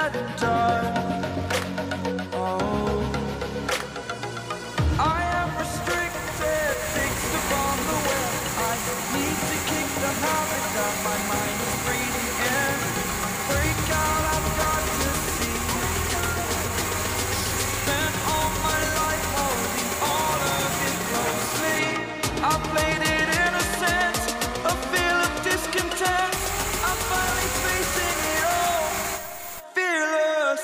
at dawn. Oh, I am restricted, fixed upon the web. I need to kick the habit that my mind is breathing in. Break out, I've got to see. Spent all my life holding all of it closely. I played it innocent, a feel of discontent. I'm finally facing it all, fearless.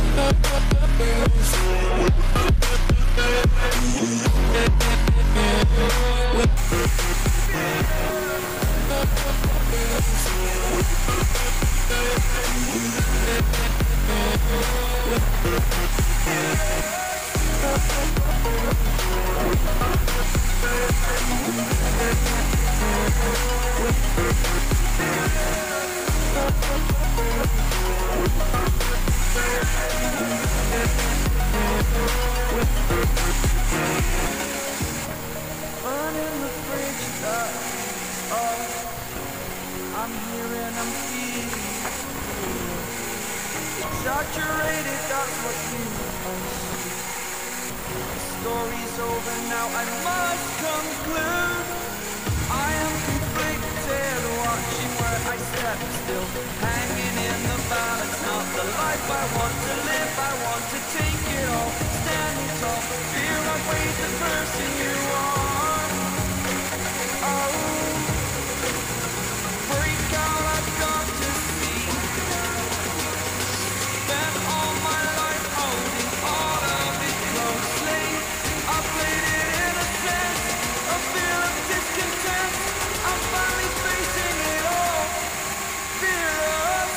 Burning the bridge that, oh, I'm here and I'm feeling exaggerated, that's what you unsee. The story's over now, I must conclude. I am conflicted, watching where I step still, hanging in the balance, not the life I want to live. I want to take it all, standing tall, fear I've weighed the person you are. Oh, break out, I've got to see. Spent all my life holding all of it closely. I played it innocent, a feel of discontent. I'm finally facing it all, fearless.